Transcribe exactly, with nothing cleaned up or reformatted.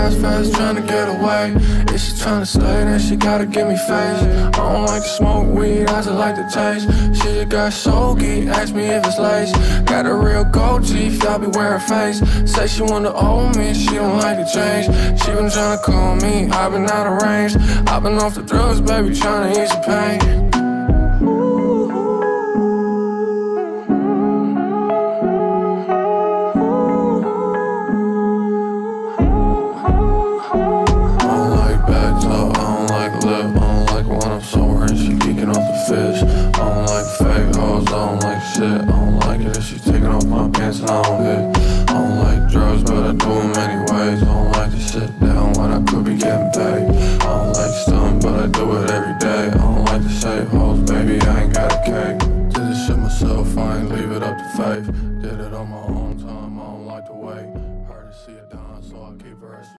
fast, fast, trying to get away. If she trying to stay, then she gotta give me face. I don't like to smoke weed, I just like the taste. She just got so geek, ask me if it's lace. Got a real gold teeth, y'all be wearing face. Say she wanna own me, she don't like to change. She been trying to call me, I been out of range. I been off the drugs, baby, trying to ease the pain. I don't like fake hoes, I don't like shit. I don't like it if she taking off my pants and I don't hit. I don't like drugs, but I do them anyways. I don't like to sit down when I could be getting paid. I don't like stunning, but I do it every day. I don't like to save hoes, baby, I ain't got a cake. Did this shit myself, I ain't leave it up to faith. Did it on my own time, I don't like to wait. Hard to see it done, so I keep her.